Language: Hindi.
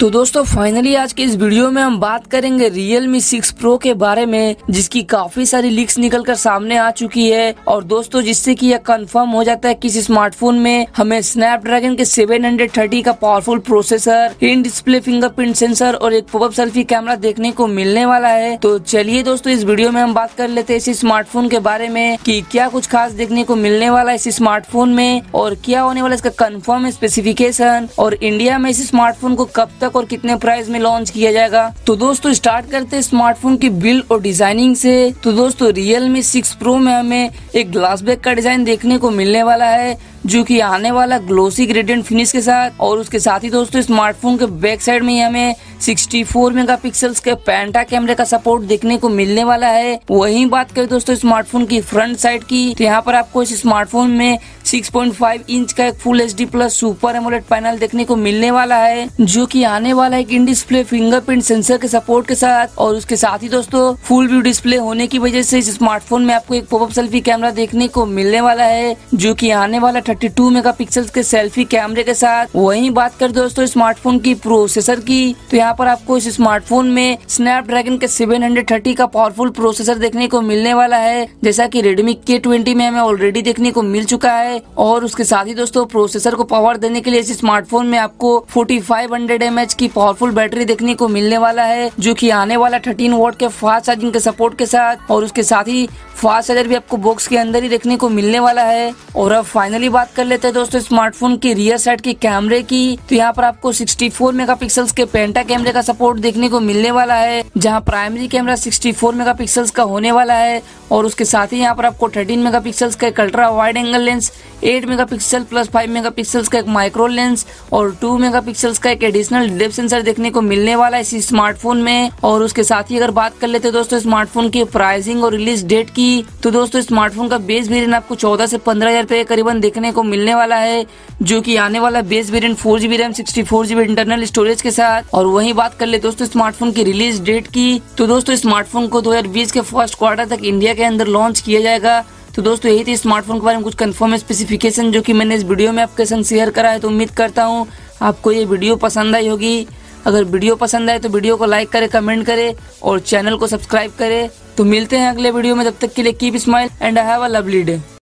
तो दोस्तों फाइनली आज के इस वीडियो में हम बात करेंगे Realme 6 Pro के बारे में, जिसकी काफी सारी लीक्स निकलकर सामने आ चुकी है। और दोस्तों जिससे कि यह कंफर्म हो जाता है कि इस स्मार्टफोन में हमें स्नैपड्रैगन के 730 का powerful processor, in display fingerprint sensor और एक पॉपअप सेल्फी कैमरा देखने को मिलने वाला है। तो चलिए दोस्तों इस वीडियो में हम बात कर लेते हैं इस स्मार्टफोन के बारे में कि क्या कुछ खास देखने को मिलने वाला है इस स्मार्टफोन में और क्या होने वाला इसका कंफर्म स्पेसिफिकेशन, और इंडिया में इस स्मार्टफोन को कब तक और कितने प्राइस में लॉन्च किया जाएगा। तो दोस्तों स्टार्ट करते हैं स्मार्टफोन की बिल्ड और डिजाइनिंग से। तो दोस्तों Realme 6 Pro में हमें एक ग्लास बैक का डिजाइन देखने को मिलने वाला है, जो कि आने वाला ग्लोसी ग्रेडियंट फिनिश के साथ। और उसके साथ ही दोस्तों स्मार्टफोन के बैक साइड में हमें 64 मेगापिक्सल्स के पेंटा कैमरे का सपोर्ट देखने को मिलने वाला है। वहीं बात करें दोस्तों स्मार्टफोन की फ्रंट साइड की, तो यहाँ पर आपको इस स्मार्टफोन में 6.5 इंच का एक full HD plus super AMOLED panel देखने को मिलने वाला है, जो कि आने वाला है इन डिस्प्ले फिंगरप्रिंट सेंसर के सपोर्ट के साथ। और उसके साथ ही दोस्तों फुल व्यू डिस्प्ले होने की वजह से इस स्मार्टफोन में आपको एक पॉपअप सेल्फी कैमरा देखने को मिलने वाला है, जो कि आने वाला 32 मेगापिक्सल्स के सेल्फी कैमरे के साथ। वहीं बात कर दोस्तों स्मार्टफोन की प्रोसेसर की, तो यहाँ पर आपको इस स्मार्टफोन में स्नैपड्रैगन के 730 का पावरफुल प्रोसेसर देखने को मिलने वाला है, जैसा कि Redmi K20 में हमें ऑलरेडी देखने को मिल चुका है। और उसके साथ ही दोस्तों प्रोसेसर को पावर देने के लिए इस स्मार्टफोन में आपको 4500 mAh की पावरफुल बैटरी देखने को मिलने वाला है, जो कि आने वाला 13 वॉट के फास्ट चार्जिंग के सपोर्ट के साथ। और उसके साथ ही फास्ट चार्जर भी आपको बॉक्स के अंदर ही देखने को मिलने वाला है। और अब फाइनली बात कर लेते हैं दोस्तों स्मार्टफोन की रियर साइड की कैमरे की, तो यहाँ पर आपको 64 मेगापिक्सल्स के पेंटा कैमरे का सपोर्ट देखने को मिलने वाला है, जहाँ प्राइमरी कैमरा 64 मेगापिक्सल्स का होने वाला है। और उसके साथ ही यहाँ पर आपको 13 मेगापिक्सल्स का एक ultra wide angle lens, 8 megapixel plus 5 megapixels का एक माइक्रो लेंस और 2 मेगापिक्सल्स का एक एडिशनल डेप्थ सेंसर देखने को मिलने वाला है इस स्मार्टफोन में। और उसके साथ ही अगर बात कर लेते हैं दोस्तों स्मार्टफोन की प्राइसिंग और रिलीज डेट की, तो दोस्तों स्मार्टफोन का बेस वेरिएंट आपको 14 से 15,000 रुपए करीबन देखने को मिलने वाला है, जो कि आने वाला base variant 4GB RAM 64GB internal storage के साथ। और वहीं बात कर ले दोस्तों स्मार्टफोन की रिलीज डेट की, तो दोस्तों स्मार्टफोन को 2020 के फर्स्ट क्वार्टर तक इंडिया के अंदर लॉन्च किया जाएगा। तो दोस्तों यही थी स्मार्टफोन के बारे में कुछ कंफर्म स्पेसिफिकेशन, जो कि मैंने इस वीडियो में आपके संग शेयर करा है। तो उम्मीद करता हूँ आपको ये वीडियो पसंद आई होगी। अगर वीडियो पसंद आए तो वीडियो को लाइक करें, कमेंट करें और चैनल को सब्सक्राइब करें। तो मिलते हैं अगले वीडियो में, तब तक के लिए keep smile and have a lovely day.